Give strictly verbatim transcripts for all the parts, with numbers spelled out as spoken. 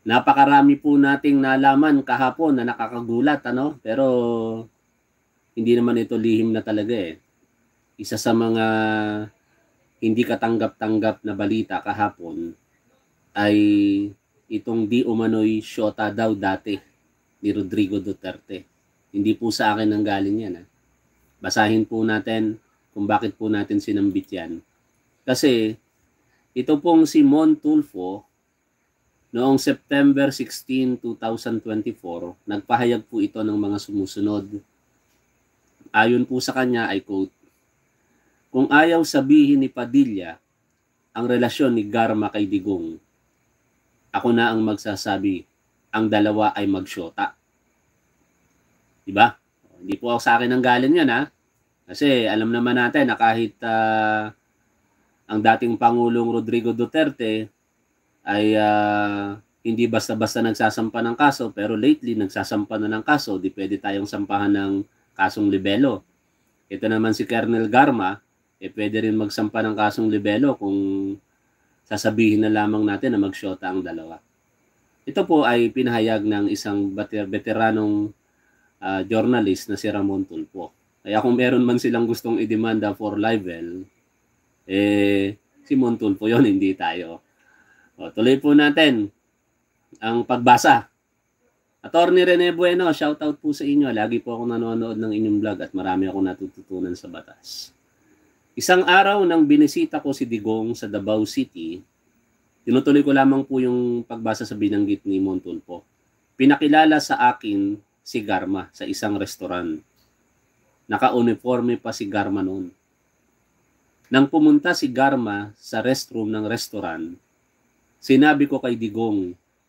Napakarami po nating nalaman kahapon na nakakagulat, ano? Pero hindi naman ito lihim na talaga eh. Isa sa mga hindi katanggap-tanggap na balita kahapon ay itong di umano'y syota daw dati ni Rodrigo Duterte. Hindi po sa akin ang galing yan. Ha? Basahin po natin kung bakit po natin sinambit yan. Kasi ito pong si Mon Tulfo, noong September sixteen, two thousand twenty-four, nagpahayag po ito ng mga sumusunod. Ayon po sa kanya ay quote, "Kung ayaw sabihin ni Padilla ang relasyon ni Garma kay Digong, ako na ang magsasabi, ang dalawa ay magsyota." Diba? Hindi po ako sa akin ang galing yan ha. Kasi alam naman natin na kahit uh, ang dating Pangulong Rodrigo Duterte ay uh, hindi basta-basta nagsasampa ng kaso, pero lately nagsasampa na ng kaso, di pwede tayong sampahan ng kasong libelo. Ito naman si Colonel Garma, eh pwede rin magsampa ng kasong libelo kung sasabihin na lamang natin na magsyota ang dalawa. Ito po ay pinahayag ng isang veteranong uh, journalist na si Ramon Tulfo. Kaya kung meron man silang gustong idemanda for libel, eh si Mon Tulfo yun, hindi tayo. O, tuloy po natin ang pagbasa. Attorney Rene Bueno, shout out po sa inyo. Lagi po ako nanonood ng inyong vlog at marami akong natututunan sa batas. Isang araw nang binisita ko si Digong sa Davao City, tinutuloy ko lamang po yung pagbasa sa binanggit ni Mon Tulfo. Pinakilala sa akin si Garma sa isang restaurant. Naka-uniforme pa si Garma noon. Nang pumunta si Garma sa restroom ng restaurant, sinabi ko kay Digong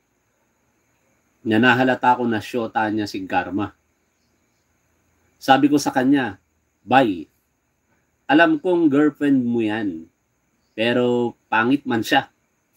na nahalata ko na syota niya si Garma. Sabi ko sa kanya, "Bay, alam kong girlfriend mo yan, pero pangit man siya."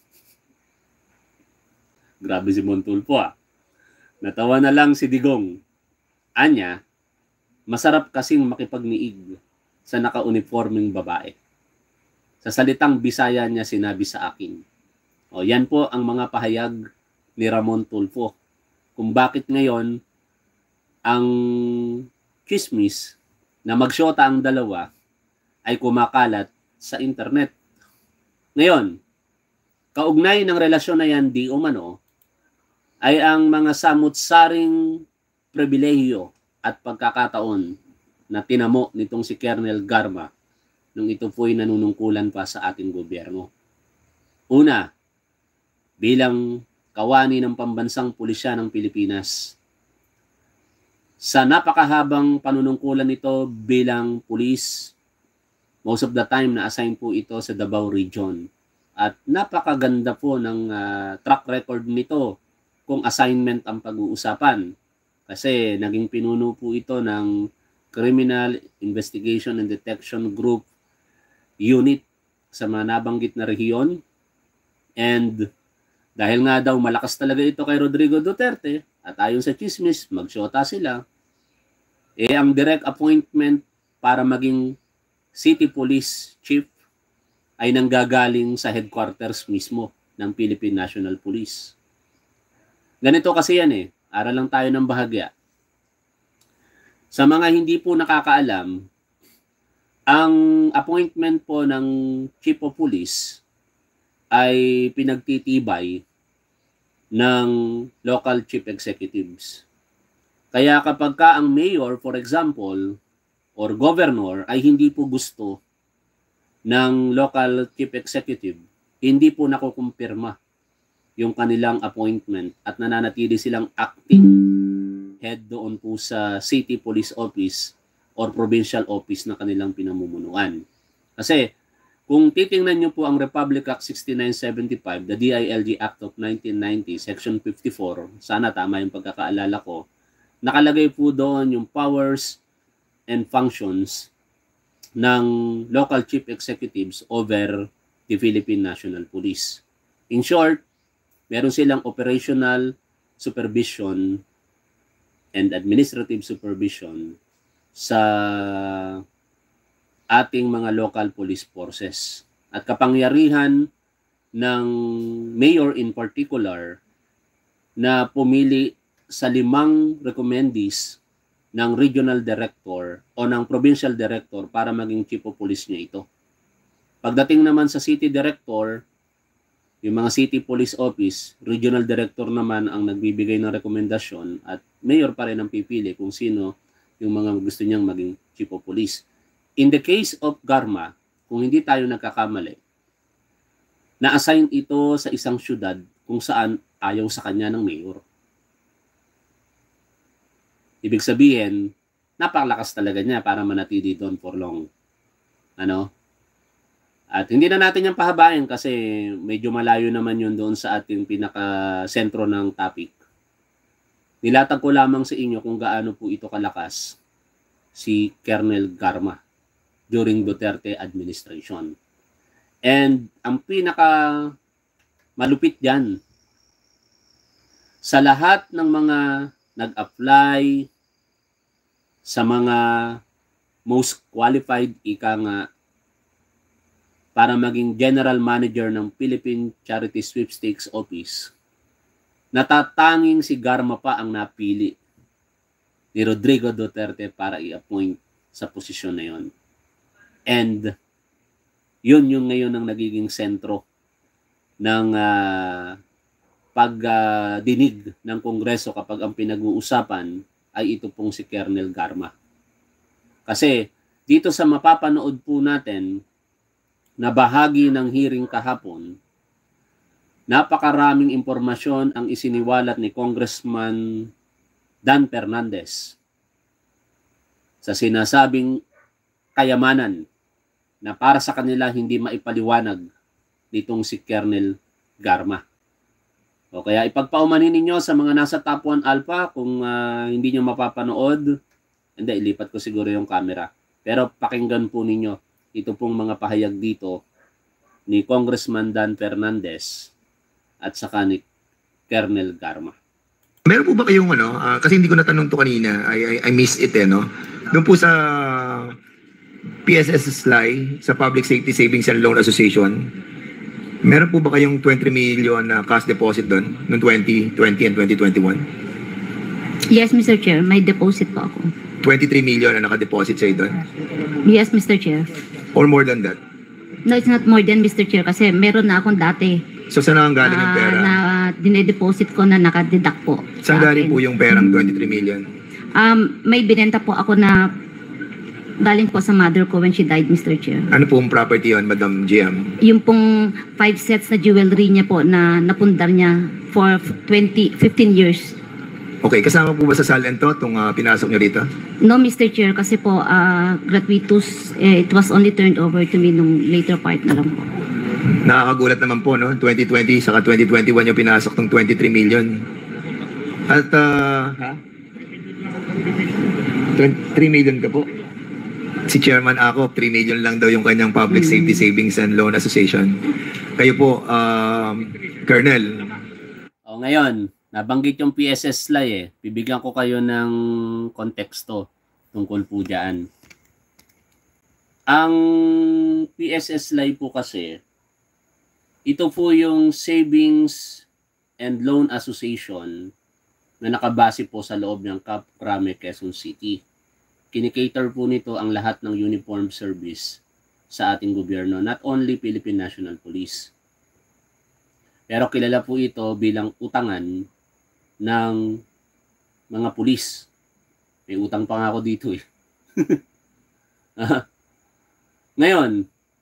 Grabe si Mon Tulfo ah. Natawa na lang si Digong. Anya, masarap kasing makipagniig sa naka-uniforming babae. Sa salitang Bisaya niya sinabi sa akin. O, yan po ang mga pahayag ni Ramon Tulfo. Kung bakit ngayon ang chismis na magsyota ang dalawa ay kumakalat sa internet. Ngayon, kaugnay ng relasyon na yan di umano ay ang mga samut-saring pribilehiyo at pagkakataon na tinamo nitong si Colonel Garma nung ito po'y nanunungkulan pa sa ating gobyerno. Una, bilang kawani ng pambansang pulisya ng Pilipinas. Sa napakahabang panunungkulan nito bilang pulis, most of the time na-assign po ito sa Davao Region. At napakaganda po ng uh, track record nito kung assignment ang pag-uusapan. Kasi naging pinuno po ito ng Criminal Investigation and Detection Group Unit sa mga nabanggit na rehiyon. And dahil nga daw malakas talaga ito kay Rodrigo Duterte at ayon sa chismis, magsyota sila, eh ang direct appointment para maging city police chief ay nanggagaling sa headquarters mismo ng Philippine National Police. Ganito kasi yan eh, aral lang tayo ng bahagya. Sa mga hindi po nakakaalam, ang appointment po ng chief of police ay pinagtitibay ng local chief executives. Kaya kapag ka ang mayor, for example, or governor ay hindi po gusto ng local chief executive, hindi po nakukumpirma yung kanilang appointment at nananatili silang acting head doon po sa city police office or provincial office na kanilang pinamumunuan. Kasi kung titingnan nyo po ang Republic Act sixty-nine seventy-five, the D I L G Act of nineteen ninety, Section fifty-four, sana tama yung pagkakaalala ko, nakalagay po doon yung powers and functions ng local chief executives over the Philippine National Police. In short, meron silang operational supervision and administrative supervision sa ating mga local police forces. At kapangyarihan ng mayor in particular na pumili sa limang recommendees ng regional director o ng provincial director para maging chief of police niya ito. Pagdating naman sa city director, yung mga city police office, regional director naman ang nagbibigay ng rekomendasyon at mayor pa rin ang pipili kung sino yung mga gusto niyang maging chief of police. In the case of Garma, kung hindi tayo nagkakamali, na-assign ito sa isang syudad kung saan ayaw sa kanya ng mayor. Ibig sabihin, napakalakas talaga niya para manatili doon for long. Ano? At hindi na natin yung pahabain kasi medyo malayo naman yun doon sa ating pinaka-sentro ng topic. Nilatag ko lamang sa inyo kung gaano po ito kalakas si Colonel Garma during Duterte administration. And ang pinaka malupit dyan, sa lahat ng mga nag-apply, sa mga most qualified, ika nga, para maging general manager ng Philippine Charity Sweepstakes Office, natatanging si Garma pa ang napili ni Rodrigo Duterte para i-appoint sa posisyon na yon. And yun yung ngayon ang nagiging sentro ng uh, pagdinig uh, ng Kongreso kapag ang pinag-uusapan ay ito pong si Colonel Garma. Kasi dito sa mapapanood po natin na bahagi ng hearing kahapon, napakaraming impormasyon ang isiniwalat ni Congressman Dan Fernandez sa sinasabing kayamanan na para sa kanila hindi maipaliwanag nitong si Colonel Garma. O kaya ipagpaumanin ninyo sa mga nasa Top one Alpha kung uh, hindi nyo mapapanood, hindi, ilipat ko siguro yung camera. Pero pakinggan po ninyo ito pong mga pahayag dito ni Congressman Dan Fernandez at saka ni Colonel Garma. Meron po ba kayong ano, uh, kasi hindi ko natanong to kanina, I, I, I missed it eh, no? Doon po sa P S S S L I, sa Public Safety Savings and Loan Association, meron po ba kayong twenty million na cash deposit doon, noong twenty twenty and twenty twenty-one? Yes, Mister Chair, may deposit po ako. twenty-three million na nakadeposit sa'yo doon? Yes, Mister Chair. Or more than that? No, it's not more than, Mister Chair, kasi meron na akong dati. So saan ang galing yung ah, pera? Na dinedeposit ko na nakadeduct po. Saan sa galing akin. po yung perang twenty-three million? Um, may binenta po ako na galing po sa mother ko when she died, Mister Chair. Ano pong property yun, Madam G M? Yung pong five sets na jewelry niya po na napundar niya for twenty, fifteen years. Okay, kasama po ba sa S A L N to, itong uh, pinasok nyo rito? No, Mister Chair, kasi po uh, gratuitous, eh, it was only turned over to me nung later part na lang po. Nakakagulat naman po, no? twenty twenty saka twenty twenty-one yung pinasok ng twenty-three million. At, uh, ha? three million ka po. Si Chairman ako, three million lang daw yung kanyang Public Safety Savings and Loan Association. Kayo po, um, Colonel. O ngayon, nabanggit yung P S S L I eh. Bibigyan ko kayo ng konteksto tungkol po dyan. Ang P S S L I po kasi, ito po yung Savings and Loan Association na nakabase po sa loob ng Cap Crame, Quezon City. Kinikater po nito ang lahat ng uniform service sa ating gobyerno, not only Philippine National Police. Pero kilala po ito bilang utangan ng mga pulis. May utang pa nga ako dito eh. Ngayon,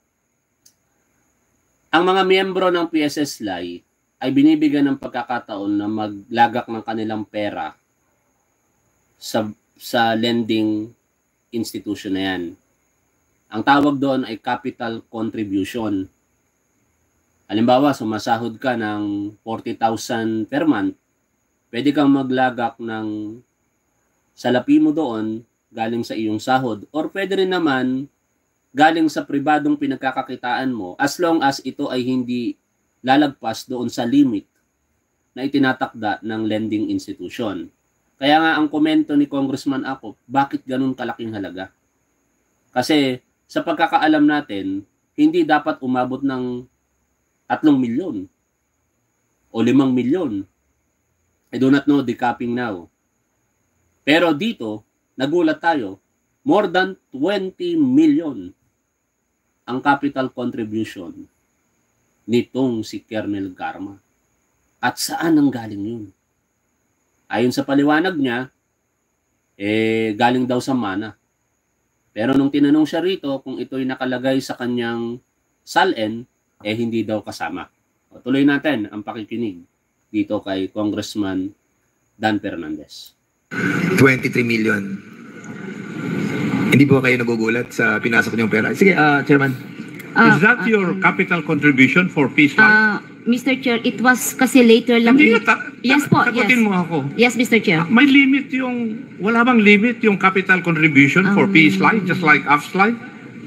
ang mga miyembro ng P S S L I ay binibigyan ng pagkakataon na maglagak ng kanilang pera sa sa lending institution na yan. Ang tawag doon ay capital contribution. Halimbawa, sumasahod ka ng forty thousand per month, pwede kang maglagak ng salapi mo doon galing sa iyong sahod. Or pwede rin naman galing sa pribadong pinagkakakitaan mo as long as ito ay hindi lalagpas doon sa limit na itinatakda ng lending institution. Kaya nga ang komento ni Congressman ako, bakit ganun kalaking halaga? Kasi sa pagkakaalam natin, hindi dapat umabot ng tatlong milyon o limang milyon. I do not know the capping now. Pero dito, nagulat tayo, more than twenty million ang capital contribution nitong si Colonel Garma. At saan ang galing yun? Ayon sa paliwanag niya, eh, galing daw sa mana. Pero nung tinanong siya rito kung ito'y nakalagay sa kanyang S A L N, eh hindi daw kasama. O, tuloy natin ang pakikinig dito kay Congressman Dan Fernandez. twenty-three million. Hindi po kayo nagugulat sa pinasok niyong pera? Sige, uh, Chairman. Ah, Is that ah, your capital contribution for Peace Life? ah, Mister Chair, it was kasi later lang. Hindi ta- Yes po, yes. Sagutin mo ako. Yes, Mister Chair. May limit yung, wala bang limit yung capital contribution for Um, Peace Life, just like A F S Life?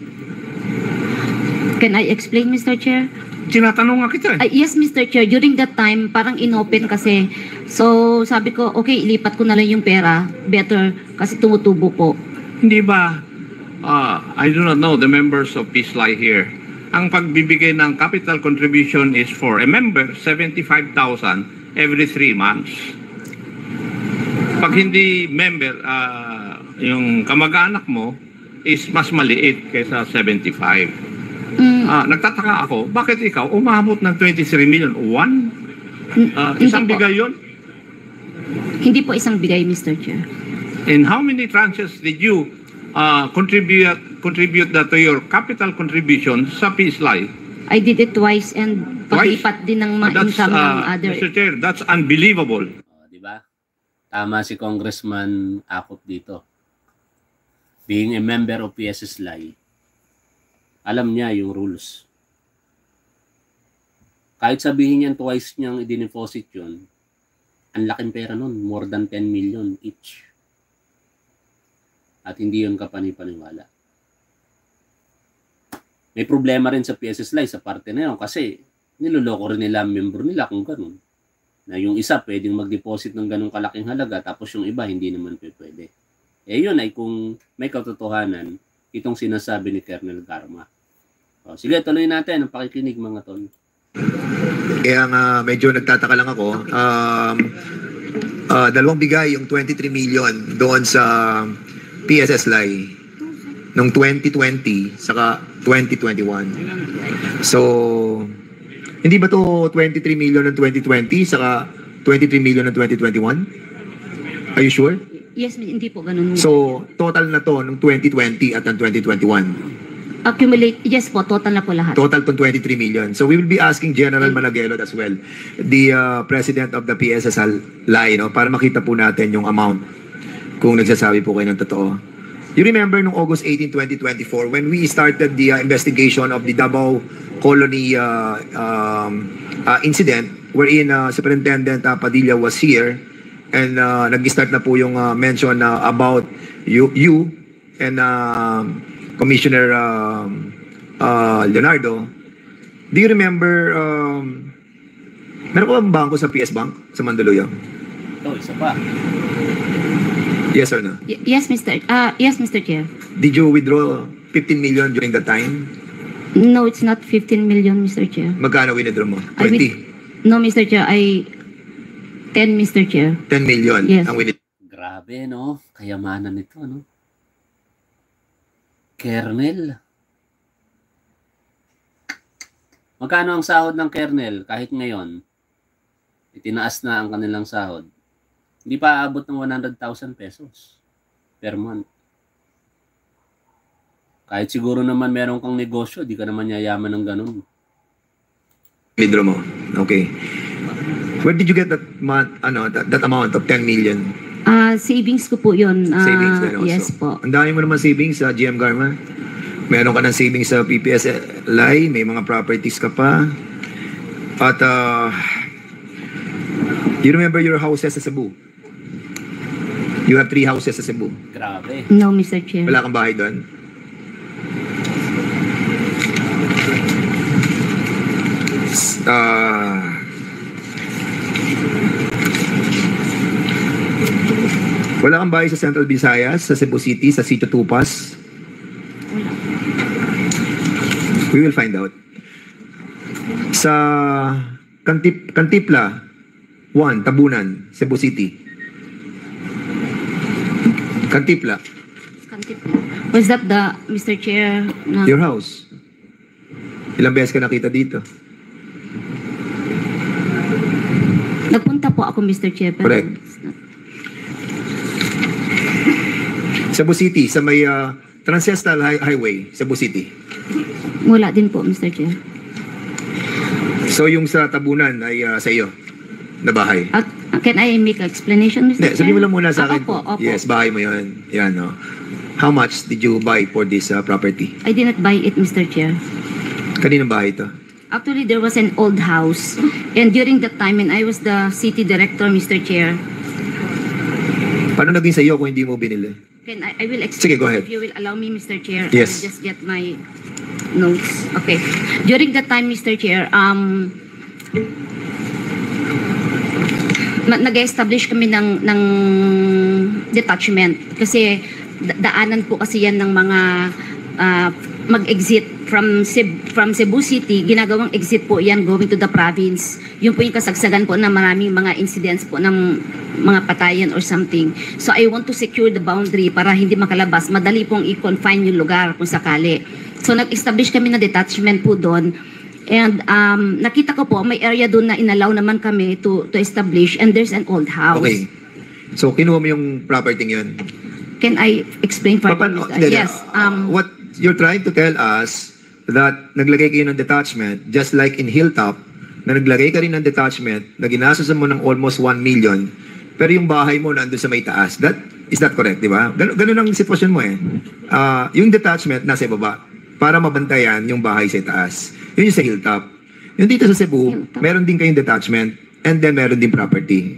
Can I explain, Mister Chair? Tinatanong nga kita eh. Ah, yes, Mister Chair. During that time, parang inopen kasi. So, sabi ko, okay, ilipat ko na lang yung pera. Better, kasi tumutubo po. Hindi ba, uh, I do not know the members of Peace Life here. Ang pagbibigay ng capital contribution is for a member, seventy-five thousand every three months. Pag hindi member, uh, yung kamag-anak mo is mas maliit kaysa seventy-five. Mm, Ah, nagtataka ako, bakit ikaw umabot ng twenty-three million? One? mm, Ah, hindi isang po. bigay yun? Hindi po isang bigay, Mister Chair. And how many tranches did you uh, contribute contribute that to your capital contribution sa Peace Life? I did it twice and Twice? paglipat din ng mga That's, income ng uh, other. Mister Chair, that's unbelievable. O, di ba? Tama si Congressman Acop dito. Being a member of P S S L I, alam niya yung rules. Kahit sabihin niyan twice niyang i-deposit yun, ang laking pera nun, more than ten million each. At hindi yun kapanipaniwala. May problema rin sa P S S L I sa parte na yun kasi niloloko rin nila ang member nila kung ganun. Na yung isa pwedeng mag-deposit ng ganung kalaking halaga tapos yung iba hindi naman pwede. Eh yun ay kung may katotohanan itong sinasabi ni Colonel Garma. O, sige, tuloy natin ang pakikinig mga tol. Kaya nga medyo nagtataka lang ako. Um, uh, dalawang bigay yung twenty-three million doon sa P S S L I noong twenty twenty saka twenty twenty-one. So, hindi ba to twenty-three million ng twenty twenty saka twenty-three million ng twenty twenty-one? Are you sure? Yes, hindi po ganun. So, total na to ng twenty twenty at ng twenty twenty-one. Accumulate, yes po, total na po lahat. Total to twenty-three million. So we will be asking General Managuelot as well, the uh, president of the P S S L I, no, para makita po natin yung amount kung nagsasabi po kayo ng totoo. You remember nung August eighteenth, twenty twenty-four, when we started the uh, investigation of the Davao Colony uh, um, uh, incident, wherein uh, Superintendent uh, Padilla was here, and uh, nag-start na po yung uh, mention uh, about you, you and uh, Commissioner um, uh, Leonardo. Do you remember, um, meron ko bang bangko sa P S Bank sa Mandaluyong? Ito, isa pa. Yes or no? Y- yes, Mister Ah, yes, Mister Chair. Did you withdraw fifteen million during that time? No, it's not fifteen million, Mister Chair. Magkano withdraw mo? I with- twenty? No, Mister Chair, I ten, Mister Chair. ten million Yes. ang withdraw. Grabe, no? Kayamanan nito, no? Kernel. Magkano ang sahod ng Kernel kahit ngayon? Itinaas na ang kanilang sahod. Hindi pa aabot ng one hundred thousand pesos per month. Kahit siguro naman meron kang negosyo, di ka naman yayaman ng ganun. Withdraw mo. Okay. Where did you get that month, ano, that, that amount of ten million? Ah, savings ko po 'yun. Ah, Savings din also. yes po. Ang dami mo naman savings sa G M Garma. Meron ka ng savings sa P P S L I, may mga properties ka pa. At uh, you remember your houses sa Cebu? You have three houses sa Cebu. Grabe. No, Mister Chair. Wala kang bahay doon? Uh, wala kang bahay sa Central Visayas, sa Cebu City, sa Sitio Tupas? We will find out. Sa Kantip, Kantipla, one, Tabunan, Cebu City. Kantipla, Was that the, Mister Chair? Na, your house. Ilang beses ka nakita dito? nagpunta po ako, Mister Chair. Pero Correct. it's not- Cebu City, sa may uh, Transcestal Hi- Highway, Cebu City. Wala din po, Mister Chair. So yung sa Tabunan ay uh, sa iyo, na bahay. Uh, can I make an explanation, Mister Hindi, Chair? sabihin mo lang muna sa Ah, akin. opo, opo. Yes, bahay mo yun. Yan, no. How much did you buy for this uh, property? I did not buy it, Mister Chair. Kaninong bahay ito? Actually, there was an old house. And during that time, when I was the city director, Mister Chair, Paano naging sa iyo kung hindi mo binili? can I, I will explain Sige, go ahead. if you will allow me, Mister Chair. Yes. I'll just get my notes. Okay. During that time, Mister Chair, um, ma- nag-establish kami ng, ng detachment. Kasi da- daanan po kasi yan ng mga ah, mag-exit from Ceb- from Cebu City, ginagawang exit po yan going to the province. Yun po yung kasagsagan po na maraming mga incidents po ng mga patayan or something. So I want to secure the boundary para hindi makalabas. Madali pong i-confine yung lugar kung sakali. So nag-establish kami na detachment po doon. And um, nakita ko po, may area doon na inalaw naman kami to, to establish, and there's an old house. Okay. So kinuha mo yung property yun? Can I explain further? Paano- Mister hindi, Yes. Um, What you're trying to tell us that naglagay kayo ng detachment just like in Hilltop na naglagay ka rin ng detachment na ginastos mo ng almost one million pero yung bahay mo nandun sa may taas. That, is that correct, di ba? Gan ganun ang sitwasyon mo eh. Ah, yung detachment nasa ibaba para mabantayan yung bahay sa taas. Yun yung sa Hilltop. Yung dito sa Cebu, Hilltop. meron din kayong detachment and then meron din property.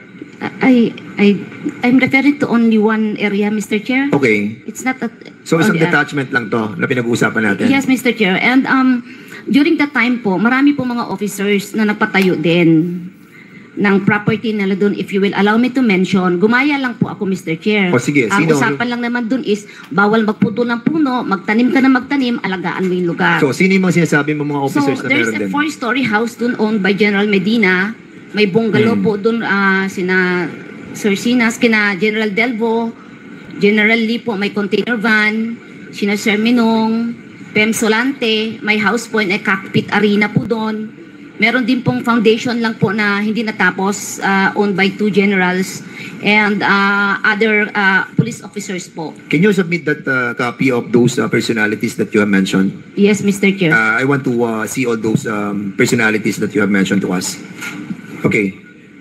I, I, I'm referring to only one area, Mister Chair. Okay. It's not a... So isang only a- detachment lang to na pinag-uusapan natin. Yes, Mister Chair. And um, during that time po, marami po mga officers na nagpatayo din ng property nila doon. If you will allow me to mention, gumaya lang po ako, Mister Chair. O, sige, Ang sino? usapan lang naman doon is, bawal magputo ng puno, magtanim ka na magtanim, alagaan mo yung lugar. So sino yung mga sinasabi mo mga So, officers na there's meron a din? four-story house doon owned by General Medina. May bungalow Hmm. po doon, ah, sina Sir Sinas, kina General Delvo, General Lee po, may container van, sina Sir Minong, Pem Solante, may house po, may cockpit arena po doon. Meron din pong foundation lang po na hindi natapos, ah, owned by two generals and ah, other ah, police officers po. Can you submit that uh, copy of those uh, personalities that you have mentioned? Yes, Mister Chair. Uh, I want to uh, see all those um, personalities that you have mentioned to us. Okay.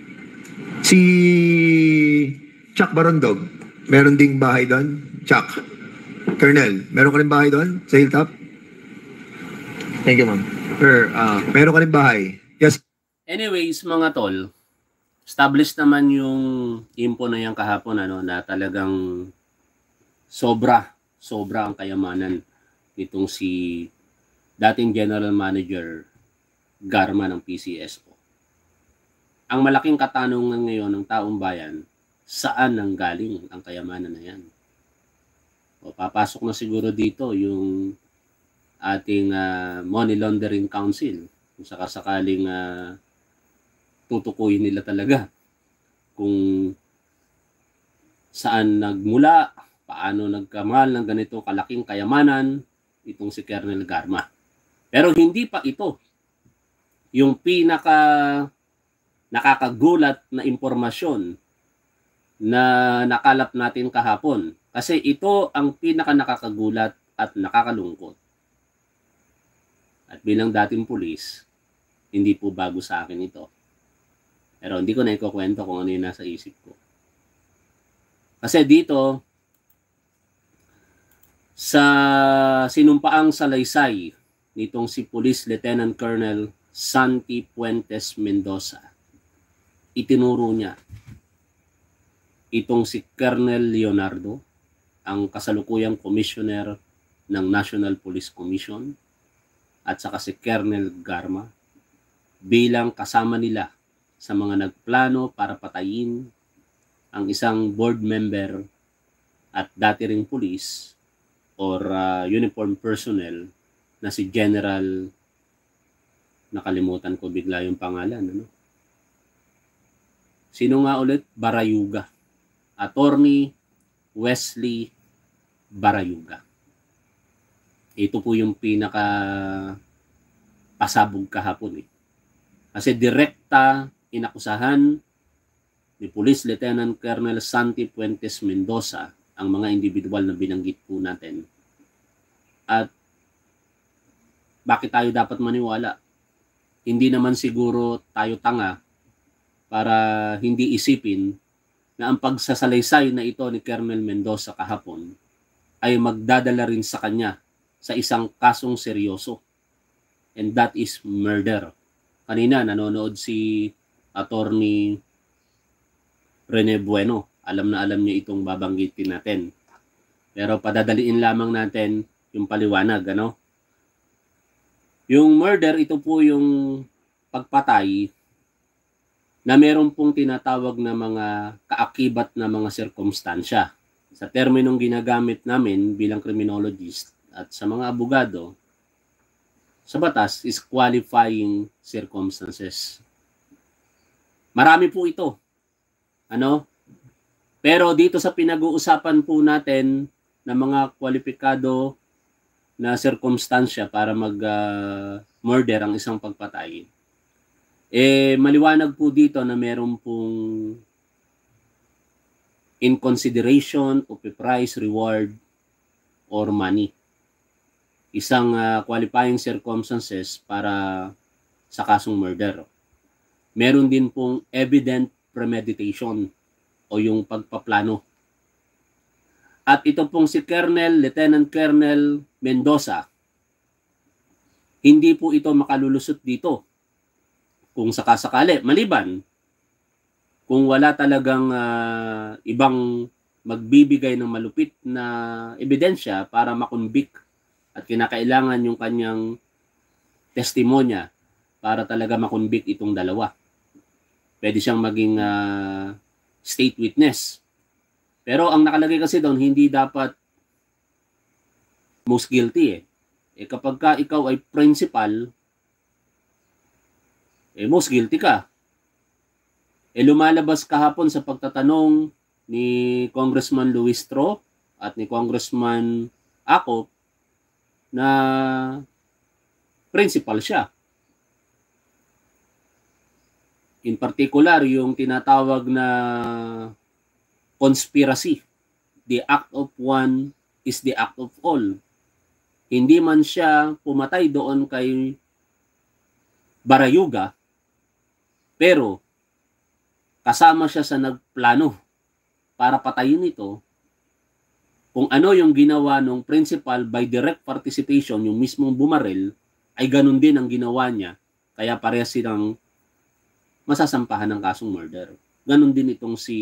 Si Chuck Barondog, meron ding bahay doon? Chuck. Colonel, meron ka rin bahay doon sa Hilltop? Thank you, ma'am. Sir, uh, Meron ka rin bahay? Yes. Anyways, mga tol, established naman yung info na yan kahapon ano, na talagang sobra, sobra ang kayamanan nitong si dating General Manager Garma ng P C S O. Ang malaking katanungan ngayon ng taong bayan, saan nang galing ang kayamanan na yan? O papasok na siguro dito yung ating uh, Money Laundering Council kung sakasakaling uh, tutukuyin nila talaga kung saan nagmula, paano nagkamal ng ganito kalaking kayamanan itong si Colonel Garma. Pero hindi pa ito yung pinaka nakakagulat na impormasyon na nakalap natin kahapon. Kasi ito ang pinaka nakakagulat at nakakalungkot. At bilang dating pulis, hindi po bago sa akin ito. Pero hindi ko na ikukwento kung ano yung nasa isip ko. Kasi dito, sa sinumpaang salaysay nitong si Police Lieutenant Colonel Santi Puentes Mendoza, itinuro niya itong si Colonel Leonardo, ang kasalukuyang commissioner ng National Police Commission, at saka si Colonel Garma bilang kasama nila sa mga nagplano para patayin ang isang board member at dati ring police or uh, uniform personnel na si General, nakalimutan ko bigla yung pangalan, ano? Sino nga ulit? Barayuga. Attorney Wesley Barayuga. Ito po yung pinaka pasabog kahapon eh. Kasi direkta inakusahan ni Police Lieutenant Colonel Santi Puentes Mendoza ang mga individual na binanggit po natin. At bakit tayo dapat maniwala? Hindi naman siguro tayo tanga para hindi isipin na ang pagsasalaysay na ito ni Colonel Mendoza kahapon ay magdadala rin sa kanya sa isang kasong seryoso. And that is murder. Kanina nanonood si Attorney Rene Bueno. Alam na alam niya itong babanggitin natin. Pero padadaliin lamang natin yung paliwanag, ano? Yung murder, ito po yung pagpatay na meron pong tinatawag na mga kaakibat na mga sirkumstansya. Sa terminong ginagamit namin bilang criminologist at sa mga abogado, sa batas is qualifying circumstances. Marami po ito. Ano? Pero dito sa pinag-uusapan po natin ng mga kwalipikado na sirkumstansya para mag-murder uh, ang isang pagpatay, eh maliwanag po dito na meron pong in consideration of a price, reward, or money. Isang uh, qualifying circumstances para sa kasong murder. Meron din pong evident premeditation o yung pagpaplano. At ito pong si Colonel, Lieutenant Colonel Mendoza, hindi po ito makalulusot dito kung sakasakali. Maliban kung wala talagang uh, ibang magbibigay ng malupit na ebidensya para makonvict at kinakailangan yung kanyang testimonya para talaga makonvict itong dalawa. Pwede siyang maging uh, state witness. Pero ang nakalagay kasi doon, hindi dapat most guilty eh. Eh kapag ka ikaw ay principal, eh most guilty ka. Eh lumalabas kahapon sa pagtatanong ni Congressman Luis Tro at ni Congressman Acop na principal siya. In particular, yung tinatawag na conspiracy. The act of one is the act of all. Hindi man siya pumatay doon kay Barayuga, pero kasama siya sa nagplano para patayin ito. Kung ano yung ginawa ng principal by direct participation, yung mismong bumaril, ay ganun din ang ginawa niya. Kaya parehas silang masasampahan ng kasong murder. Ganun din itong si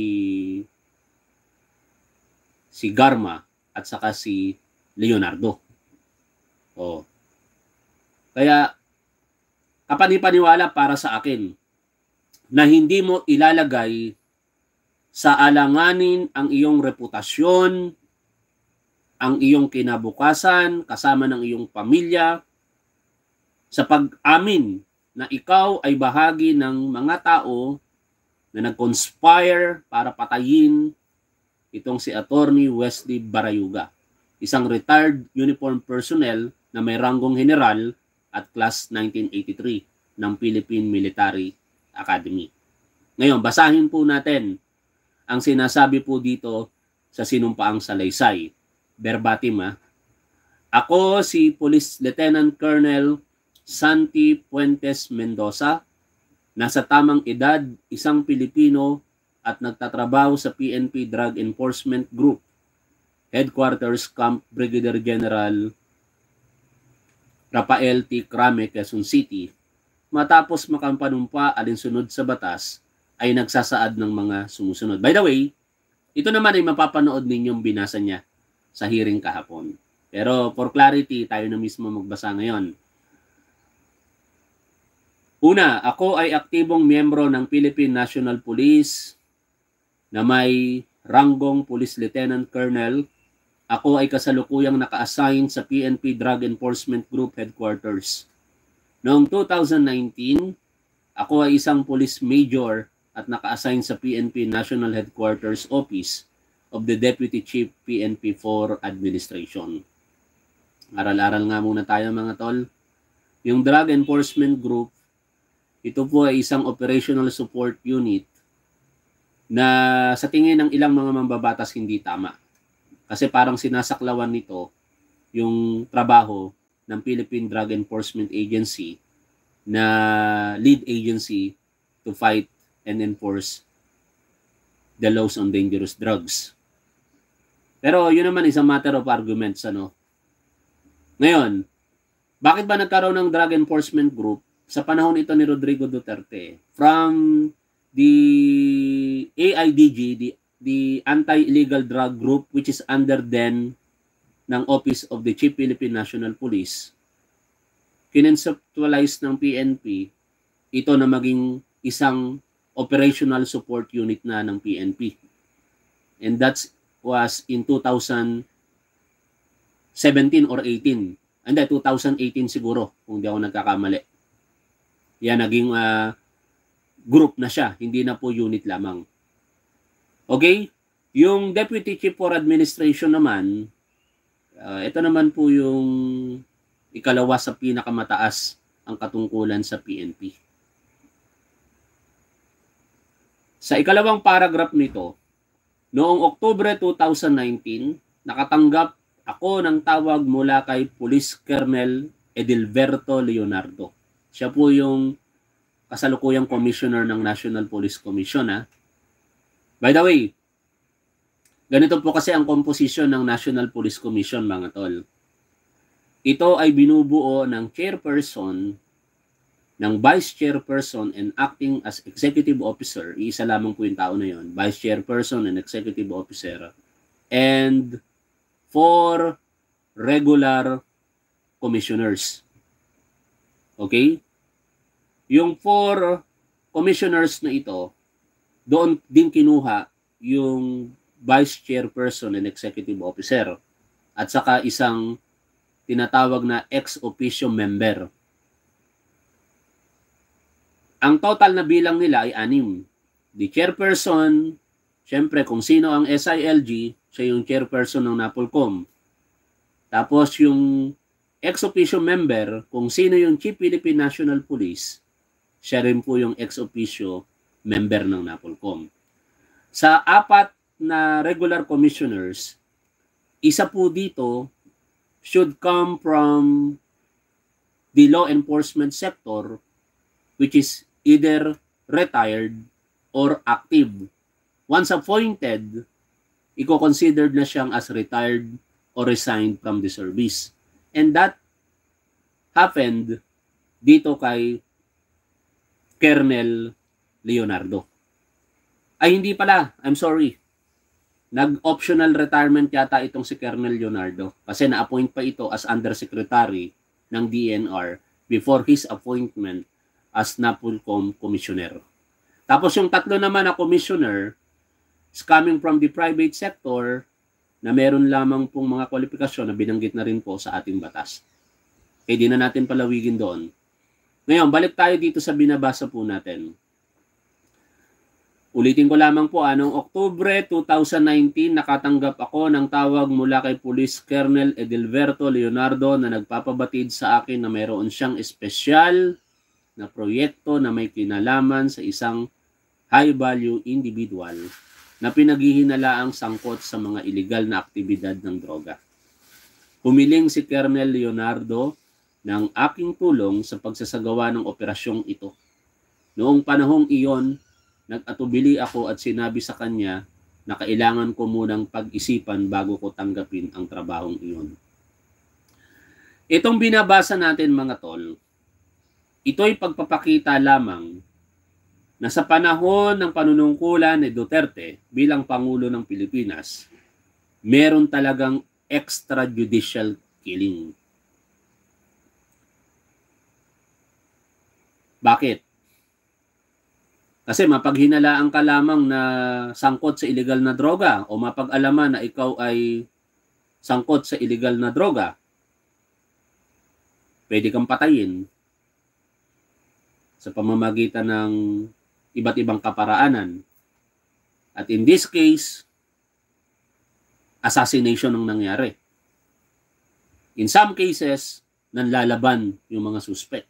si Garma at saka si Leonardo. Oh. Kaya kapanipaniwala para sa akin na hindi mo ilalagay sa alanganin ang iyong reputasyon, ang iyong kinabukasan, kasama ng iyong pamilya, sa pag-amin na ikaw ay bahagi ng mga tao na nag-conspire para patayin itong si Attorney Wesley Barayuga, isang retired uniformed personnel na may ranggong general at class nineteen eighty-three ng Philippine Military Academy. Ngayon, basahin po natin ang sinasabi po dito sa sinumpaang salaysay. Verbatim ha. Ako si Police Lieutenant Colonel Santi Puentes Mendoza, nasa tamang edad, isang Pilipino at nagtatrabaho sa P N P Drug Enforcement Group, Headquarters Camp Brigadier General Rafael T. Crame, Quezon City. Matapos makampanumpa alinsunod sa batas, ay nagsasaad ng mga sumusunod. By the way, ito naman ay mapapanood ninyong binasa niya sa hearing kahapon. Pero for clarity, tayo na mismo magbasa ngayon. Una, ako ay aktibong miyembro ng Philippine National Police na may ranggong Police Lieutenant Colonel. Ako ay kasalukuyang naka-assign sa P N P Drug Enforcement Group Headquarters. Noong two thousand nineteen, ako ay isang police major at naka-assign sa P N P National Headquarters Office of the Deputy Chief P N P for Administration. Aral-aral nga muna tayo mga tol. Yung Drug Enforcement Group, ito po ay isang operational support unit na sa tingin ng ilang mga mambabatas hindi tama. Kasi parang sinasaklawan nito yung trabaho ng Philippine Drug Enforcement Agency na lead agency to fight and enforce the laws on dangerous drugs. Pero yun naman is a matter of arguments. Ano? Ngayon, bakit ba nagkaroon ng Drug Enforcement Group sa panahon ito ni Rodrigo Duterte? From the A I D G, the, the Anti-Illegal Drug Group, which is under then ng Office of the Chief Philippine National Police, kinonceptualize ng P N P ito na maging isang operational support unit na ng P N P. And that was in two thousand seventeen or eighteen. Hindi, two thousand eighteen siguro, kung di ako nagkakamali. Yan, naging uh, group na siya, hindi na po unit lamang. Okay? Yung Deputy Chief for Administration naman, uh, ito naman po yung ikalawa sa pinakamataas ang katungkulan sa P N P. Sa ikalawang paragraph nito, noong Oktubre two thousand nineteen, nakatanggap ako ng tawag mula kay Police Colonel Edilberto Leonardo. Siya po yung kasalukuyang commissioner ng National Police Commission. Ha? By the way, ganito po kasi ang composition ng National Police Commission, mga tol. Ito ay binubuo ng chairperson, ng vice chairperson and acting as executive officer. Iisa lamang po yung tao na yun. Vice chairperson and executive officer. And four regular commissioners. Okay? Yung four commissioners na ito, doon din kinuha yung vice chairperson and executive officer at saka isang tinatawag na ex officio member. Ang total na bilang nila ay anim. The chairperson, syempre kung sino ang S I L G, siya yung chairperson ng NAPOLCOM. Tapos yung ex officio member, kung sino yung Chief Philippine National Police, siya rin po yung ex officio member ng NAPOLCOM. Sa apat na regular commissioners, isa po dito should come from the law enforcement sector, which is either retired or active. Once appointed, iko-considered na siyang as retired or resigned from the service. And that happened dito kay Colonel Leonardo. Ay, hindi pala. I'm sorry. Nag-optional retirement yata itong si Colonel Leonardo kasi na-appoint pa ito as Undersecretary ng D N R before his appointment as NAPOLCOM Commissioner. Tapos yung tatlo naman na Commissioner is coming from the private sector na meron lamang pong mga kwalifikasyon na binanggit na rin po sa ating batas. Kaya di na natin palawigin doon. Ngayon, balik tayo dito sa binabasa po natin. Ulitin ko lamang po, anong Oktubre two thousand nineteen, nakatanggap ako ng tawag mula kay Police Colonel Edilberto Leonardo na nagpapabatid sa akin na mayroon siyang espesyal na proyekto na may kinalaman sa isang high-value individual na pinaghihinalaang sangkot sa mga iligal na aktibidad ng droga. Humiling si Colonel Leonardo ng aking tulong sa pagsasagawa ng operasyong ito. Noong panahong iyon, nag-atubili ako at sinabi sa kanya na kailangan ko munang pag-isipan bago ko tanggapin ang trabahong iyon. Itong binabasa natin mga tol, ito'y pagpapakita lamang na sa panahon ng panunungkulan ni Duterte bilang Pangulo ng Pilipinas, meron talagang extrajudicial killing. Bakit? Kasi mapaghinalaan ka lamang na sangkot sa illegal na droga o mapag-alaman na ikaw ay sangkot sa illegal na droga, pwede kang patayin sa pamamagitan ng iba't ibang kaparaanan. At in this case, assassination ang nangyari. In some cases, nanlalaban yung mga suspect.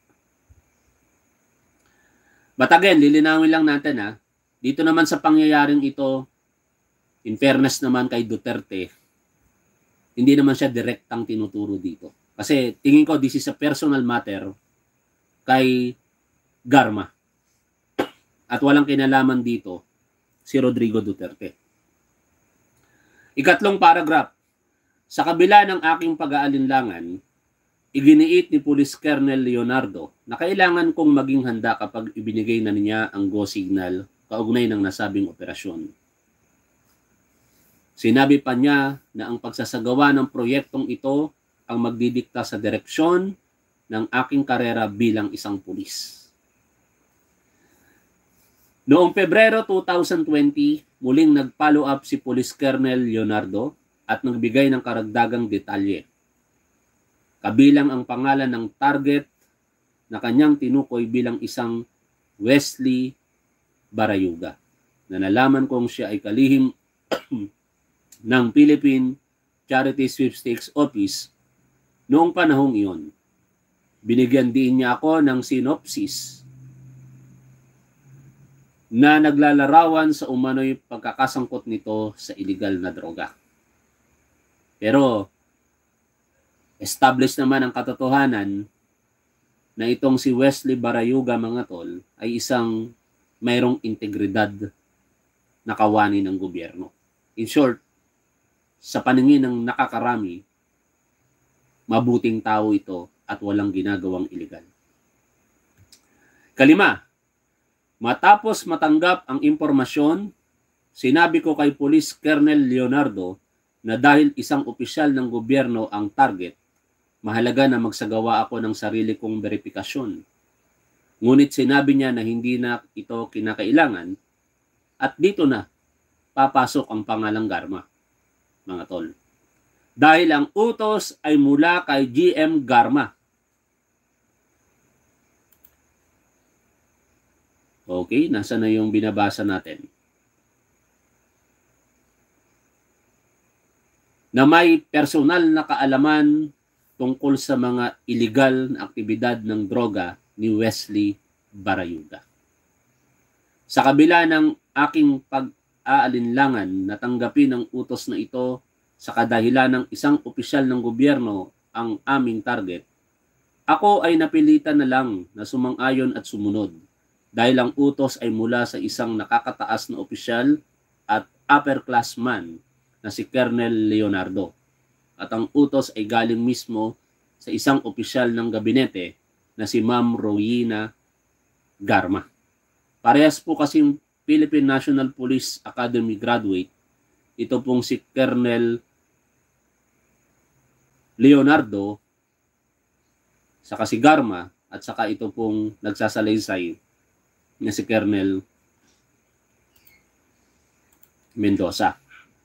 But again, lilinawin lang natin ha, dito naman sa pangyayaring ito, in fairness naman kay Duterte, hindi naman siya direktang tinuturo dito. Kasi tingin ko this is a personal matter kay Garma. At walang kinalaman dito si Rodrigo Duterte. Ikatlong paragraph. Sa kabila ng aking pag-aalinlangan, iginiit ni Police Colonel Leonardo na kailangan kong maging handa kapag ibinigay na niya ang go signal kaugnay ng nasabing operasyon. Sinabi pa niya na ang pagsasagawa ng proyektong ito ang magdidikta sa direksyon ng aking karera bilang isang pulis. Noong Pebrero two thousand twenty, muling nag-follow up si Police Colonel Leonardo at nagbigay ng karagdagang detalye. Kabilang ang pangalan ng target na kanyang tinukoy bilang isang Wesley Barayuga, na nalaman kong siya ay kalihim ng Philippine Charity Sweepstakes Office noong panahong iyon. Binigyan din niya ako ng synopsis na naglalarawan sa umano'y pagkakasangkot nito sa illegal na droga. Pero established naman ang katotohanan na itong si Wesley Barayuga, mga tol, ay isang mayroong integridad na kawani ng gobyerno. In short, sa paningin ng nakakarami, mabuting tao ito at walang ginagawang iligal. Kalima, matapos matanggap ang impormasyon, sinabi ko kay Police Colonel Leonardo na dahil isang opisyal ng gobyerno ang target, mahalaga na magsagawa ako ng sarili kong verifikasyon. Ngunit sinabi niya na hindi na ito kinakailangan at dito na papasok ang pangalang Garma, mga tol. Dahil ang utos ay mula kay G M Garma. Okay, nasa na yung binabasa natin? Na may personal na kaalaman tungkol sa mga illegal na aktibidad ng droga ni Wesley Barayuga. Sa kabila ng aking pag-aalinlangan na tanggapin ang utos na ito sa kadahilan ng isang opisyal ng gobyerno ang aming target, ako ay napilitan na lang na sumang-ayon at sumunod dahil ang utos ay mula sa isang nakakataas na opisyal at upper-classman na si Colonel Leonardo. At ang utos ay galing mismo sa isang opisyal ng gabinete na si Ma'am Rowena Garma. Parehas po kasing Philippine National Police Academy graduate, ito pong si Colonel Leonardo, saka si Garma, at saka ito pong nagsasalaysay na si Colonel Mendoza.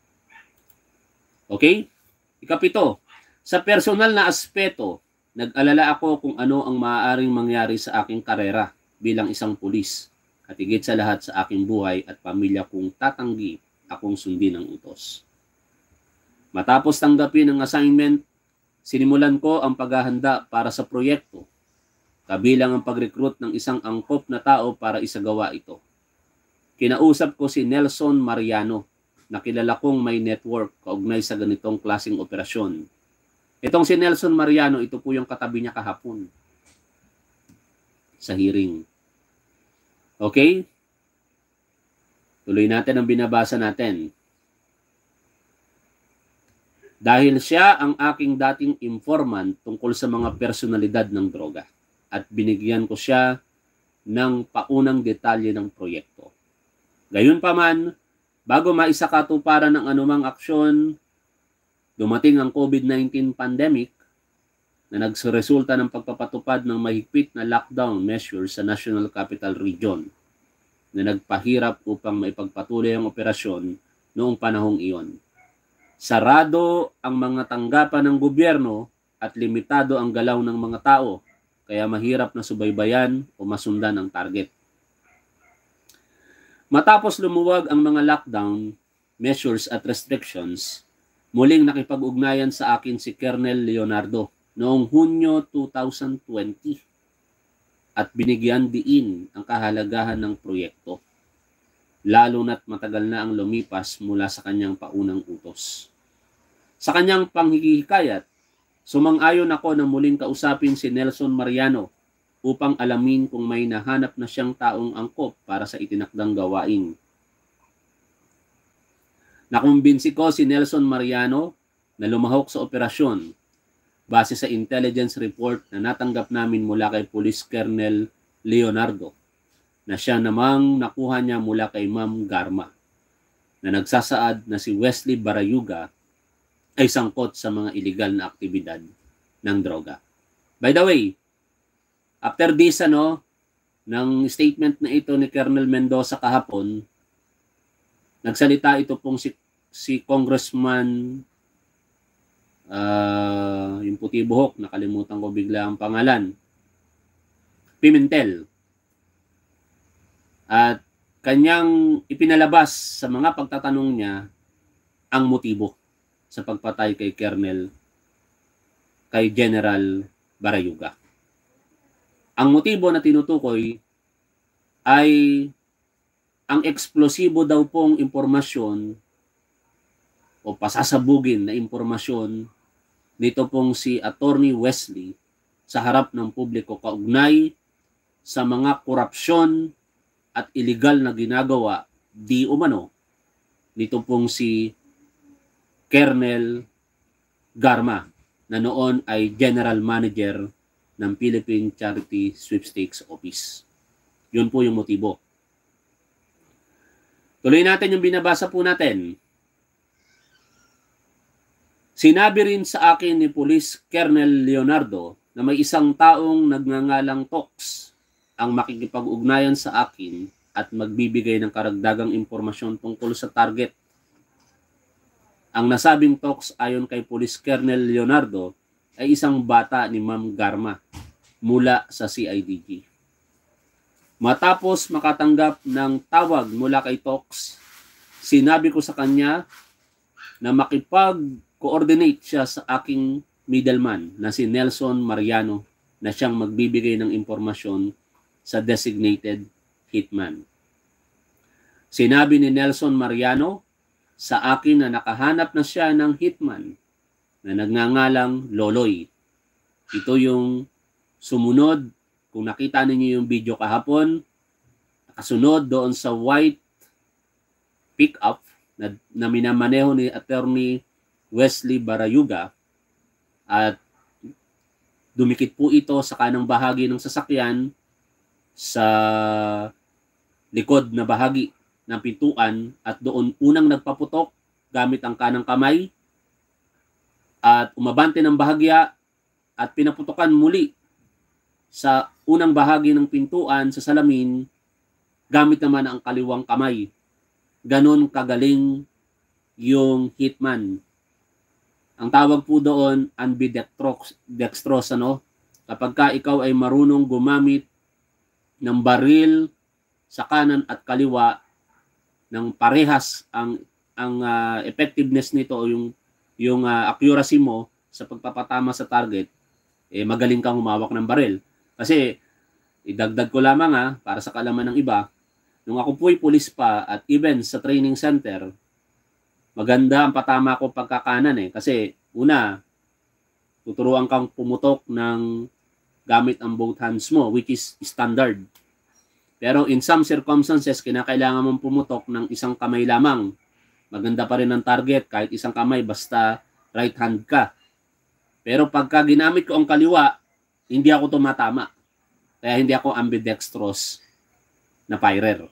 Okay? Ikapito, sa personal na aspeto, nag-alala ako kung ano ang maaaring mangyari sa aking karera bilang isang pulis at higit sa lahat sa aking buhay at pamilya kung tatanggi akong sundin ang utos. Matapos tanggapin ang assignment, sinimulan ko ang paghahanda para sa proyekto, kabilang ang pag-recruit ng isang angkop na tao para isagawa ito. Kinausap ko si Nelson Mariano, na kilala kong may network kaugnay sa ganitong klaseng operasyon. Itong si Nelson Mariano, ito po yung katabi niya kahapon sa hearing. Okay? Tuloy natin ang binabasa natin. Dahil siya ang aking dating informant tungkol sa mga personalidad ng droga at binigyan ko siya ng paunang detalye ng proyekto. Gayunpaman, bago maisakatuparan ng anumang aksyon, dumating ang COVID nineteen pandemic na nagsuresulta ng pagpapatupad ng mahigpit na lockdown measures sa National Capital Region na nagpahirap upang maipagpatuloy ang operasyon noong panahong iyon. Sarado ang mga tanggapan ng gobyerno at limitado ang galaw ng mga tao, kaya mahirap na subaybayan o masundan ang target. Matapos lumuwag ang mga lockdown measures at restrictions, muling nakipag-ugnayan sa akin si Colonel Leonardo noong Hunyo two thousand twenty at binigyan diin ang kahalagahan ng proyekto, lalo na't matagal na ang lumipas mula sa kanyang paunang utos. Sa kanyang panghihikayat, sumang-ayon ako na muling kausapin si Nelson Mariano upang alamin kung may nahanap na siyang taong angkop para sa itinakdang gawain. Nakumbinsi ko si Nelson Mariano na lumahok sa operasyon base sa intelligence report na natanggap namin mula kay Police Colonel Leonardo na siya namang nakuha niya mula kay Ma'am Garma na nagsasaad na si Wesley Barayuga ay sangkot sa mga illegal na aktibidad ng droga. By the way, after this ano, ng statement na ito ni Colonel Mendoza kahapon, nagsalita ito pong si, si Congressman uh, yung puti buhok, nakalimutan ko bigla ang pangalan, Pimentel. At kanyang ipinalabas sa mga pagtatanong niya ang motibo sa pagpatay kay Colonel, kay General Barayuga. Ang motibo na tinutukoy ay ang eksplosibo daw pong impormasyon o pasasabugin na impormasyon nito pong si Attorney Wesley sa harap ng publiko kaugnay sa mga korupsyon at illegal na ginagawa di umano nito pong si Colonel Garma na noon ay General Manager ng Philippine Charity Sweepstakes Office. Yun po yung motibo. Tuloy natin yung binabasa po natin. Sinabi rin sa akin ni Police Colonel Leonardo na may isang taong nagngangalang Tox ang makikipag-ugnayan sa akin at magbibigay ng karagdagang impormasyon tungkol sa target. Ang nasabing Tox ayon kay Police Colonel Leonardo ay isang bata ni Ma'am Garma mula sa C I D G. Matapos makatanggap ng tawag mula kay Tox, sinabi ko sa kanya na makipag-coordinate siya sa aking middleman na si Nelson Mariano na siyang magbibigay ng impormasyon sa designated hitman. Sinabi ni Nelson Mariano sa akin na nakahanap na siya ng hitman na nagngangalang Loloy. Ito yung sumunod, kung nakita ninyo yung video kahapon, nakasunod doon sa white pickup na, na minamaneho ni Attorney Wesley Barayuga at dumikit po ito sa kanang bahagi ng sasakyan sa likod na bahagi ng pintuan at doon unang nagpaputok gamit ang kanang kamay at umabante ng bahagya at pinaputokan muli sa unang bahagi ng pintuan sa salamin gamit naman ang kaliwang kamay. Ganon kagaling yung hitman. Ang tawag po doon ambidextrous, ano? Kapag ka ikaw ay marunong gumamit ng baril sa kanan at kaliwa ng parehas ang ang uh, effectiveness nito o yung yung uh, accuracy mo sa pagpapatama sa target, eh magaling kang humawak ng baril. Kasi idagdag ko lamang ha, para sa kalaman ng iba, nung ako po'y pulis pa at even sa training center, maganda ang patama ko pagkakanan eh. Kasi una, tuturuan kang pumutok ng gamit ang both hands mo, which is standard. Pero in some circumstances, kinakailangan mong pumutok ng isang kamay lamang. Maganda pa rin ang target kahit isang kamay basta right hand ka. Pero pagka ginamit ko ang kaliwa, hindi ako tumatama. Kaya hindi ako ambidextrous na firer.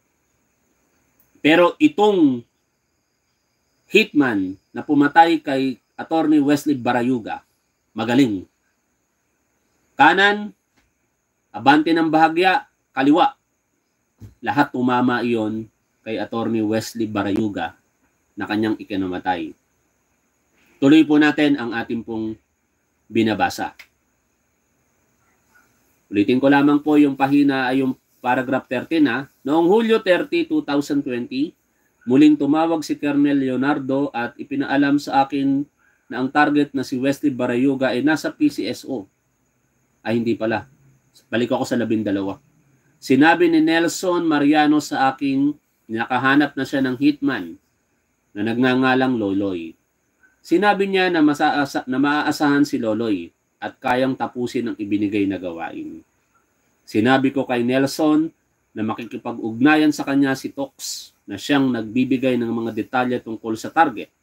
Pero itong hitman na pumatay kay Attorney Wesley Barayuga, magaling. Kanan, abante ng bahagya, kaliwa. Lahat tumama iyon kay Attorney Wesley Barayuga na kanyang ikinamatay. Tuloy po natin ang ating pong binabasa. Ulitin ko lamang po yung pahina ay yung paragraph thirteen ha. Noong Hulyo thirty, two thousand twenty, muling tumawag si Colonel Leonardo at ipinaalam sa akin na ang target na si Wesley Barayuga ay nasa P C S O. Ay hindi pala. Balik ako sa labindalawa. Sinabi ni Nelson Mariano sa akin nakahanap na siya ng hitman na nagngangalang Loloy. Sinabi niya na, masaasa, na maaasahan si Loloy at kayang tapusin ang ibinigay na gawain. Sinabi ko kay Nelson na makikipag-ugnayan sa kanya si Tox na siyang nagbibigay ng mga detalye tungkol sa target.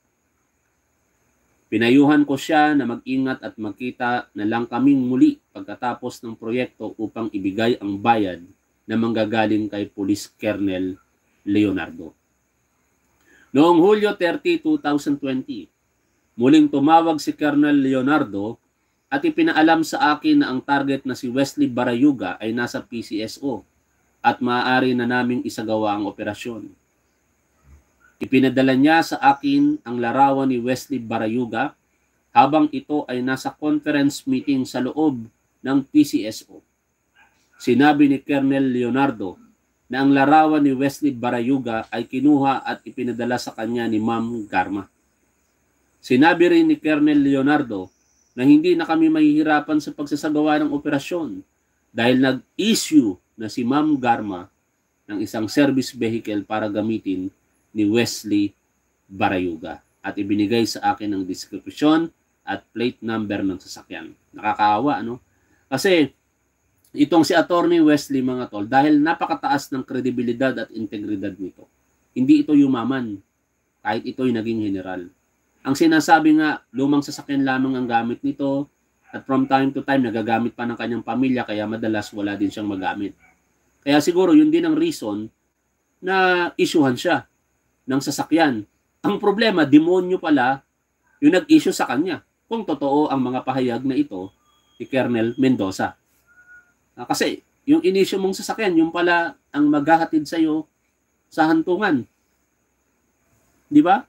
Pinayuhan ko siya na mag-ingat at magkita na lang kaming muli pagkatapos ng proyekto upang ibigay ang bayad na manggagaling kay Police Colonel Leonardo. Noong Hulyo thirty, two thousand twenty, muling tumawag si Colonel Leonardo at ipinaalam sa akin na ang target na si Wesley Barayuga ay nasa P C S O at maaari na naming isagawa ang operasyon. Ipinadala niya sa akin ang larawan ni Wesley Barayuga habang ito ay nasa conference meeting sa loob ng P C S O. Sinabi ni Colonel Leonardo na ang larawan ni Wesley Barayuga ay kinuha at ipinadala sa kanya ni Ma'am Garma. Sinabi rin ni Colonel Leonardo na hindi na kami mahihirapan sa pagsasagawa ng operasyon dahil nag-issue na si Ma'am Garma ng isang service vehicle para gamitin ni Wesley Barayuga at ibinigay sa akin ang description at plate number ng sasakyan. Nakakaawa, ano? Kasi itong si Attorney Wesley, mga tol, dahil napakataas ng kredibilidad at integridad nito, hindi ito yumaman kahit ito'y naging general. Ang sinasabi nga, lumang sasakyan lamang ang gamit nito at from time to time nagagamit pa ng kanyang pamilya kaya madalas wala din siyang magamit. Kaya siguro yun din ang reason na isyuhan siya ng sasakyan. Ang problema, demonyo pala yung nag-issue sa kanya kung totoo ang mga pahayag na ito ni Colonel Mendoza. Kasi yung inisyo mong sasakyan, yung pala ang maghahatid sa iyo sa hantungan. Di ba?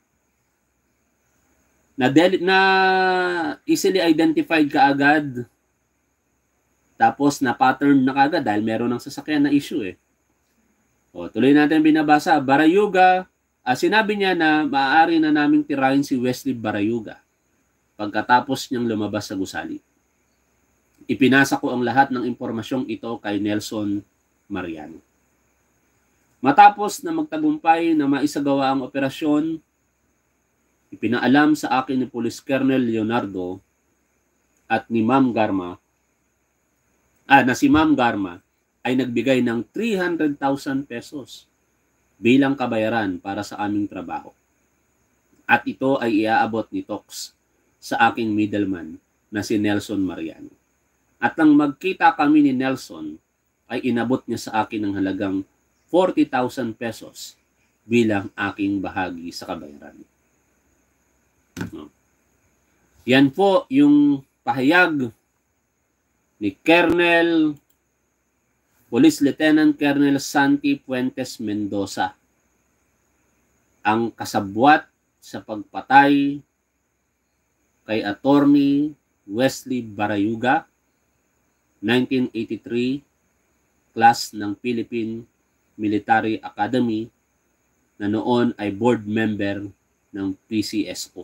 Na, na easily identified ka agad. Tapos na pattern na kagad dahil meron ng sasakyan na issue eh. O, tuloy natin binabasa. Barayuga, ah, sinabi niya na maaari na naming tirahin si Wesley Barayuga pagkatapos niyang lumabas sa gusali. Ipinasa ko ang lahat ng impormasyong ito kay Nelson Mariano. Matapos na magtagumpay na maisagawa ang operasyon, ipinaalam sa akin ni Police Colonel Leonardo at ni Ma'am Garma, ah, na si Ma'am Garma ay nagbigay ng three hundred thousand pesos bilang kabayaran para sa aming trabaho. At ito ay iaabot ni Tox sa aking middleman na si Nelson Mariano. At nang magkita kami ni Nelson, ay inabot niya sa akin ng halagang forty thousand pesos bilang aking bahagi sa kabayaran. No. Yan po yung pahayag ni Colonel Police Lieutenant Colonel Santi Puentes Mendoza, ang kasabwat sa pagpatay kay Attorney Wesley Barayuga, nineteen eighty-three, class ng Philippine Military Academy, na noon ay board member ng P C S O.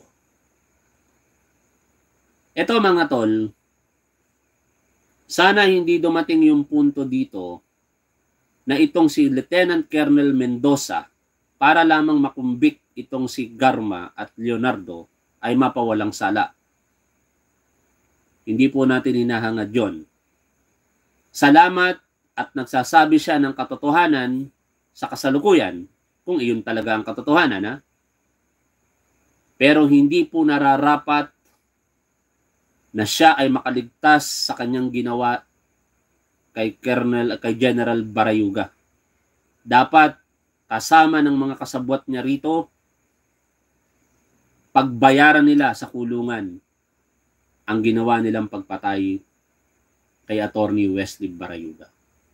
Ito mga tol, sana hindi dumating yung punto dito na itong si Lieutenant Colonel Mendoza para lamang makumbik itong si Garma at Leonardo ay mapawalang sala. Hindi po natin hinahangad yon. Salamat at nagsasabi siya ng katotohanan sa kasalukuyan kung iyon talaga ang katotohanan. Ha? Pero hindi po nararapat na siya ay makaligtas sa kanyang ginawa kay Colonel, kay General Barayuga. Dapat kasama ng mga kasabwat niya rito, pagbayaran nila sa kulungan ang ginawa nilang pagpatay kay Attorney Wesley Barayuga.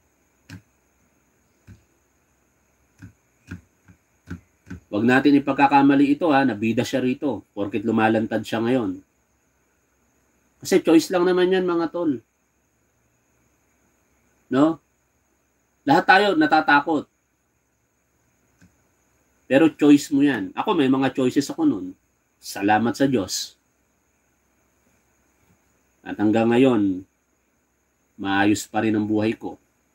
Huwag natin ipagkakamali ito ha, nabida siya rito, porket lumalantad siya ngayon. Kasi choice lang naman yan mga tol. No? Lahat tayo natatakot. Pero choice mo yan. Ako may mga choices ako nun. Salamat sa Diyos. At hanggang ngayon, maayos pa rin ang buhay ko.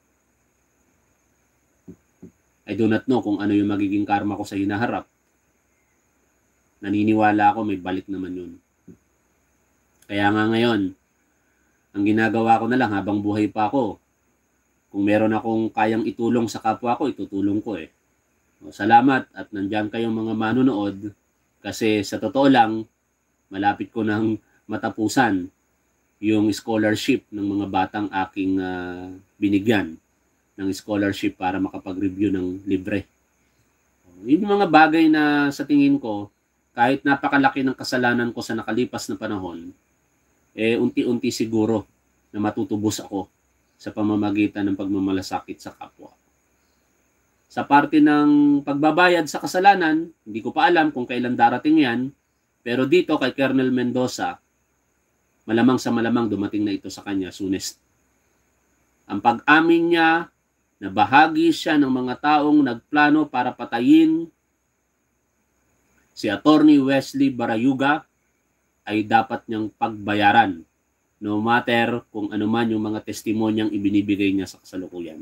I do not know kung ano yung magiging karma ko sa hinaharap. Naniniwala ako may balik naman yun. Kaya nga ngayon, ang ginagawa ko na lang habang buhay pa ako, kung meron akong kayang itulong sa kapwa ko, itutulong ko eh. O, salamat at nandyan kayong mga manunood kasi sa totoo lang, malapit ko nang matapusan yung scholarship ng mga batang aking uh, binigyan ng scholarship para makapag-review ng libre. Yun yung mga bagay na sa tingin ko, kahit napakalaki ng kasalanan ko sa nakalipas na panahon, eh unti-unti siguro na matutubos ako sa pamamagitan ng pagmamalasakit sa kapwa. Sa parte ng pagbabayad sa kasalanan, hindi ko pa alam kung kailan darating yan, pero dito kay Colonel Mendoza, malamang sa malamang dumating na ito sa kanya soonest. Ang pag-amin niya na bahagi siya ng mga taong nagplano para patayin si Attorney Wesley Barayuga ay dapat niyang pagbayaran no matter kung ano man yung mga testimonyang ibinibigay niya sa kasalukuyan.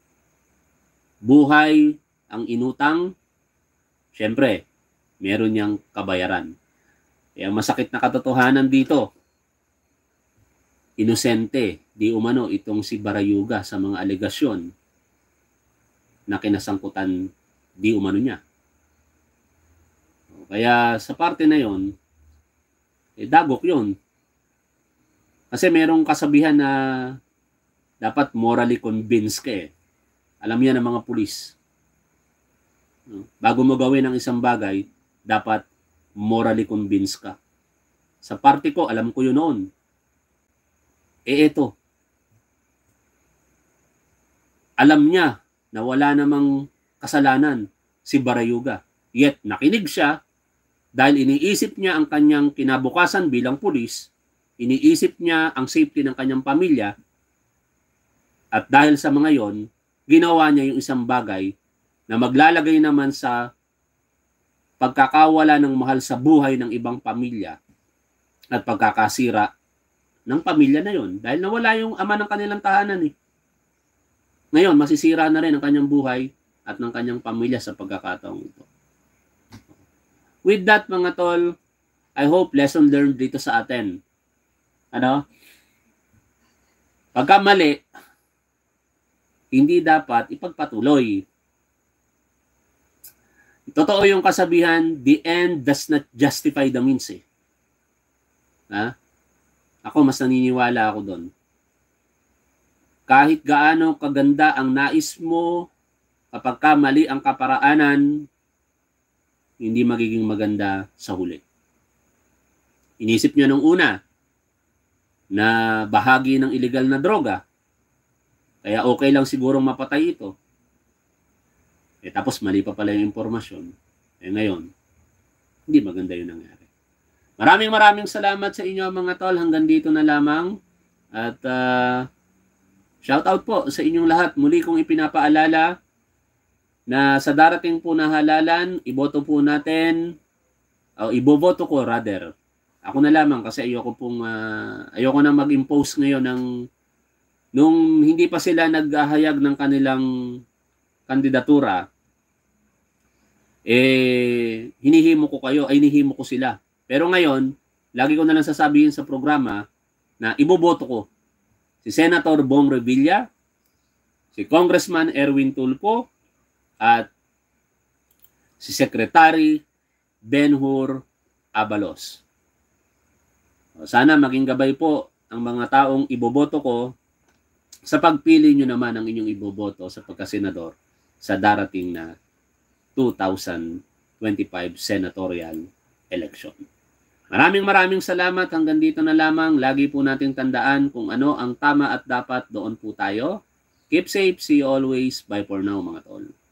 Buhay ang inutang, syempre, meron niyang kabayaran. Kaya masakit na katotohanan dito, inosente, di umano itong si Barayuga sa mga alegasyon na kinasangkutan di umano niya. Kaya sa parte na yon, eh, dagok yun. Kasi merong kasabihan na dapat morally convinced ka eh. Alam yan ng mga pulis. Bago mo gawin ang isang bagay, dapat morally convinced ka. Sa parte ko, alam ko yun noon. Eh eto, alam niya na wala namang kasalanan si Barayuga. Yet nakinig siya dahil iniisip niya ang kanyang kinabukasan bilang pulis, iniisip niya ang safety ng kanyang pamilya, at dahil sa mga yon, ginawa niya yung isang bagay na maglalagay naman sa pagkakawala ng mahal sa buhay ng ibang pamilya at pagkakasira ng pamilya na yon dahil nawala yung ama ng kanilang tahanan eh. Ngayon, masisira na rin ang kanyang buhay at ng kanyang pamilya sa pagkakataong ito. With that, mga tol, I hope lesson learned dito sa atin. Ano? Pagka mali, hindi dapat ipagpatuloy. Totoo yung kasabihan, the end does not justify the means eh. Ha? Ako, mas naniniwala ako doon. Kahit gaano kaganda ang nais mo, kapag ka mali ang kaparaanan, hindi magiging maganda sa huli. Inisip niyo nung una na bahagi ng illegal na droga, kaya okay lang sigurong mapatay ito. Eh tapos mali pa pala yung impormasyon. Eh ngayon, hindi maganda yung nangyari. Maraming maraming salamat sa inyo mga tol. Hanggang dito na lamang. At uh, shout out po sa inyong lahat. Muli kong ipinapaalala na sa darating po na halalan, iboto po natin, o iboboto ko rather. Ako na lamang kasi ayoko pong, uh, ayoko na mag-impose ngayon ng, nung hindi pa sila naghahayag ng kanilang kandidatura, eh, hinihimo ko kayo, ay hinihimo ko sila. Pero ngayon, lagi ko na lang sasabihin sa programa na iboboto ko si Senator Bong Revilla, si Congressman Erwin Tulfo, at si Secretary Ben-Hur Abalos. Sana maging gabay po ang mga taong iboboto ko sa pagpili nyo naman ang inyong iboboto sa pagkasenador sa darating na two thousand twenty-five senatorial election. Maraming maraming salamat. Hanggang dito na lamang. Lagi po nating tandaan kung ano ang tama at dapat, doon po tayo. Keep safe. See you always. Bye for now mga tol.